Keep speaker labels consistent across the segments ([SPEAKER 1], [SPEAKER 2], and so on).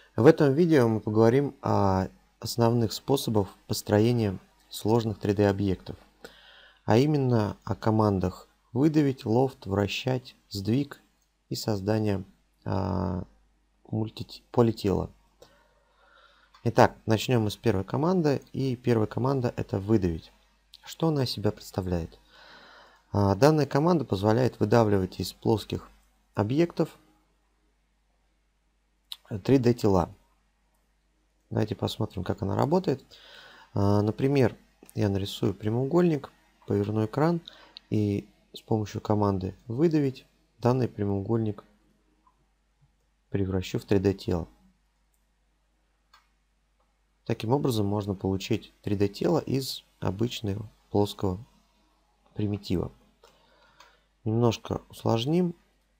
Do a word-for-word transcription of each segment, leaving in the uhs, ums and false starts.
[SPEAKER 1] В этом видео мы поговорим о основных способах построения сложных три дэ объектов, а именно о командах выдавить, лофт, вращать, сдвиг и создание а, мульти- политела. Итак, начнем мы с первой команды, и первая команда это выдавить. Что она из себя представляет? А, данная команда позволяет выдавливать из плоских объектов три дэ тела. Давайте посмотрим, как она работает. Например, я нарисую прямоугольник, поверну экран и с помощью команды выдавить данный прямоугольник превращу в три дэ тело. Таким образом можно получить три дэ тело из обычного плоского примитива. Немножко усложним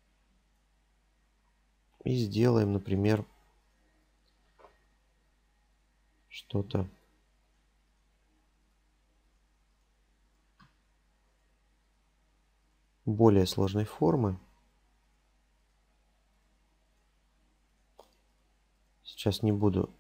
[SPEAKER 1] и сделаем, например, что-то более сложной формы. Сейчас не буду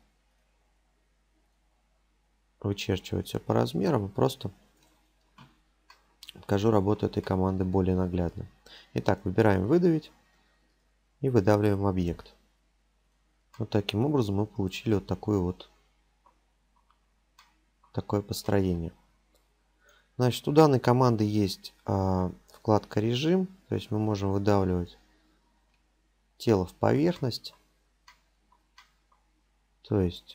[SPEAKER 1] вычерчивать все по размерам, просто покажу работу этой команды более наглядно. Итак, выбираем выдавить и выдавливаем объект. Вот таким образом мы получили вот такое вот такое построение. Значит, у данной команды есть а, вкладка режим, то есть мы можем выдавливать тело в поверхность. То есть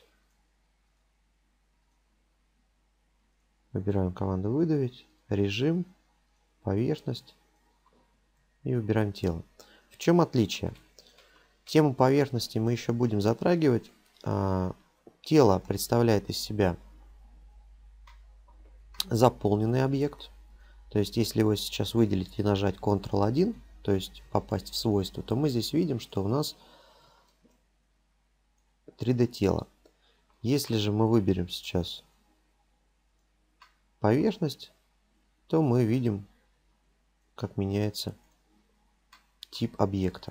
[SPEAKER 1] выбираем команду выдавить, режим, поверхность и выбираем тело. В чем отличие? Тему поверхности мы еще будем затрагивать. А, тело представляет из себя заполненный объект. То есть если его сейчас выделить и нажать контрол один, то есть попасть в свойства, то мы здесь видим, что у нас три дэ тело. Если же мы выберем сейчас поверхность, то мы видим, как меняется тип объекта.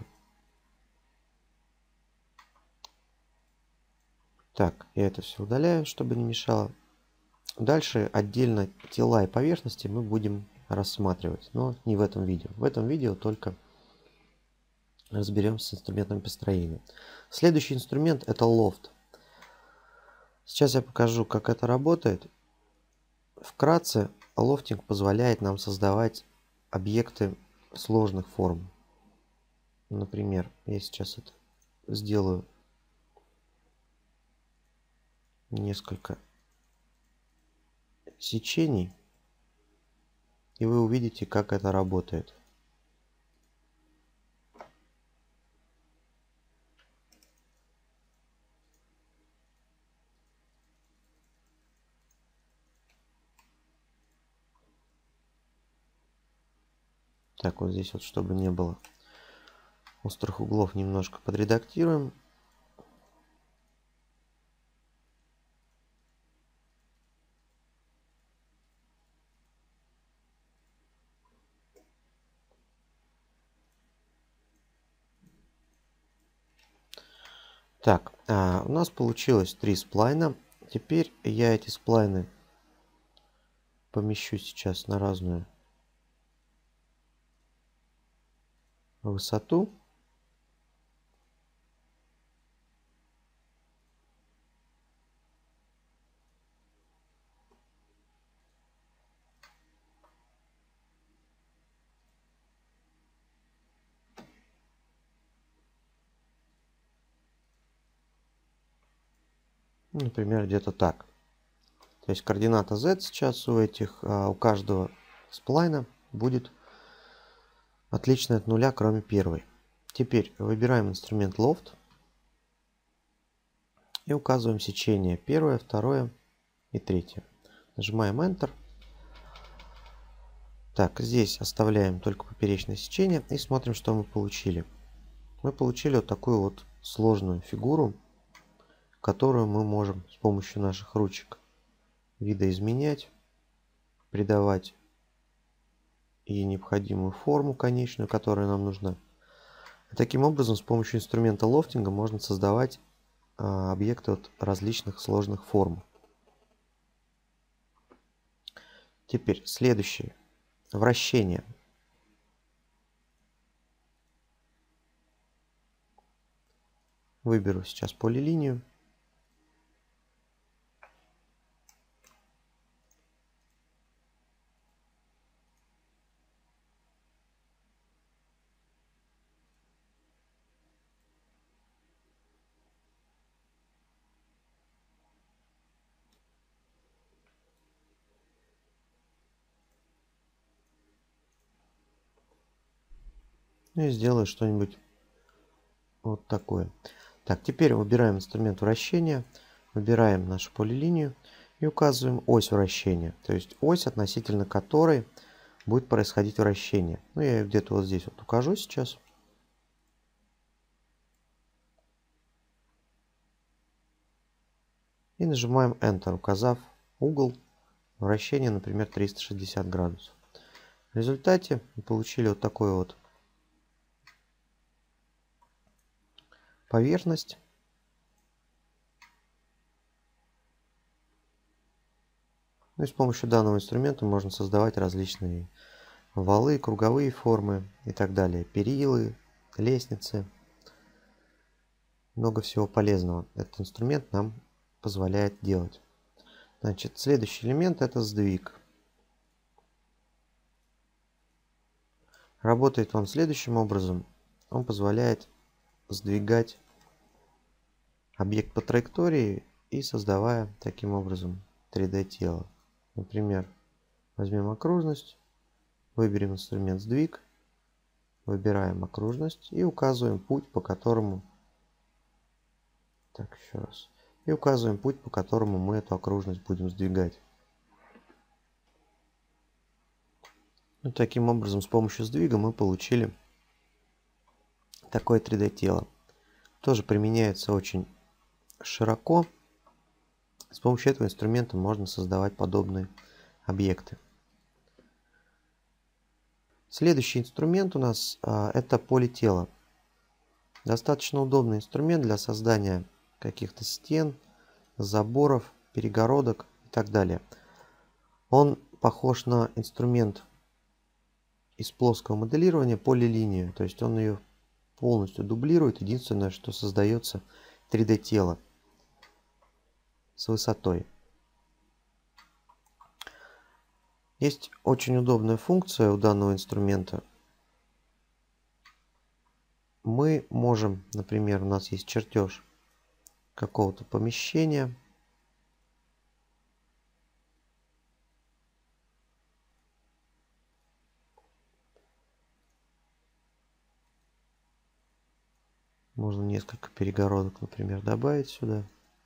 [SPEAKER 1] Так, я это все удаляю, чтобы не мешало. Дальше отдельно тела и поверхности мы будем рассматривать, но не в этом видео. В этом видео только разберемся с инструментом построения. Следующий инструмент это лофт. Сейчас я покажу, как это работает. Вкратце, лофтинг позволяет нам создавать объекты сложных форм. Например, я сейчас это сделаю несколько сечений, и вы увидите, как это работает. Так, вот здесь вот, чтобы не было острых углов, немножко подредактируем. Так, а, у нас получилось три сплайна. Теперь я эти сплайны помещу сейчас на разную высоту. Например, где-то так. То есть координата Z сейчас у этих, у каждого сплайна будет отличная от нуля, кроме первой. Теперь выбираем инструмент Loft и указываем сечение первое, второе и третье. Нажимаем Enter. Так, здесь оставляем только поперечное сечение и смотрим, что мы получили. Мы получили вот такую вот сложную фигуру, которую мы можем с помощью наших ручек видоизменять, придавать и необходимую форму конечную, которая нам нужна. Таким образом, с помощью инструмента лофтинга можно создавать а, объекты от различных сложных форм. Теперь следующее. Вращение. Выберу сейчас полилинию. И сделаю что-нибудь вот такое. Так, теперь выбираем инструмент вращения, выбираем нашу полилинию и указываем ось вращения, то есть ось, относительно которой будет происходить вращение. Ну, я где-то вот здесь вот укажу сейчас. И нажимаем Enter, указав угол вращения, например, триста шестьдесят градусов. В результате мы получили вот такую вот поверхность. Ну и с помощью данного инструмента можно создавать различные валы, круговые формы и так далее. Перилы, лестницы. Много всего полезного этот инструмент нам позволяет делать. Значит, следующий элемент — это сдвиг. Работает он следующим образом. Он позволяет сдвигать объект по траектории и создавая таким образом три дэ тело. Например, возьмем окружность, выберем инструмент сдвиг, выбираем окружность и указываем путь, по которому... Так, еще раз. И указываем путь, по которому мы эту окружность будем сдвигать. И таким образом, с помощью сдвига мы получили такое три дэ тело. Тоже применяется очень широко. С помощью этого инструмента можно создавать подобные объекты. Следующий инструмент у нас а, это политело. Достаточно удобный инструмент для создания каких-то стен, заборов, перегородок и так далее. Он похож на инструмент из плоского моделирования полилинию, то есть он ее полностью дублирует. Единственное, что создается три дэ тело с высотой. Есть очень удобная функция у данного инструмента. Мы можем, например, у нас есть чертеж какого-то помещения. Можно несколько перегородок, например, добавить сюда.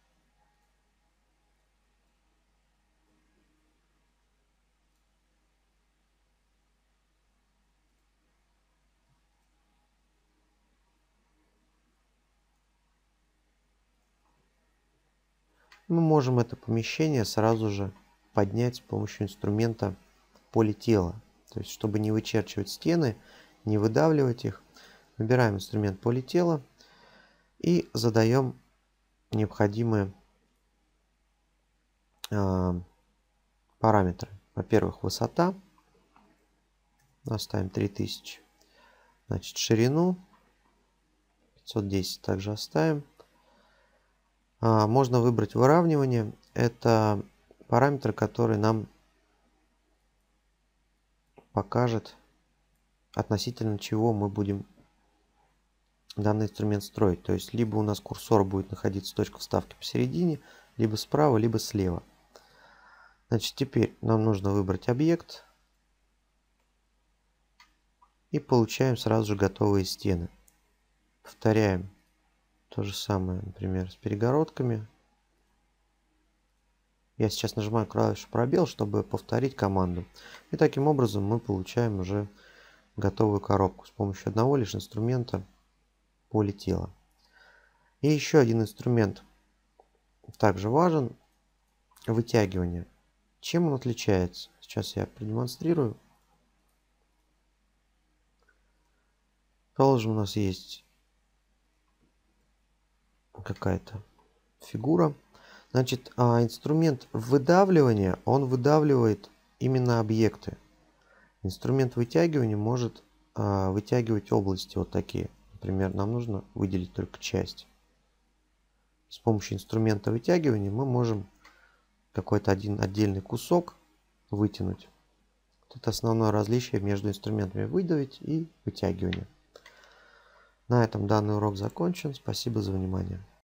[SPEAKER 1] Мы можем это помещение сразу же поднять с помощью инструмента политела. То есть, чтобы не вычерчивать стены, не выдавливать их, выбираем инструмент политела и задаем необходимые э, параметры. Во-первых, высота. Оставим три тысячи. Значит, ширину пятьсот десять также оставим. А, можно выбрать выравнивание. Это параметр, который нам покажет, относительно чего мы будем данный инструмент строить. То есть, либо у нас курсор будет находиться точка вставки посередине, либо справа, либо слева. Значит, теперь нам нужно выбрать объект. И получаем сразу же готовые стены. Повторяем то же самое, например, с перегородками. Я сейчас нажимаю клавишу пробел, чтобы повторить команду. И таким образом мы получаем уже готовую коробку с помощью одного лишь инструмента политела. И еще один инструмент также важен — вытягивание. Чем он отличается? Сейчас я продемонстрирую. Положим, у нас есть какая-то фигура. Значит, а, инструмент выдавливания, он выдавливает именно объекты. Инструмент вытягивания может а, вытягивать области вот такие. Например, нам нужно выделить только часть. С помощью инструмента вытягивания мы можем какой-то один отдельный кусок вытянуть. Это основное различие между инструментами выдавить и вытягивания. На этом данный урок закончен. Спасибо за внимание.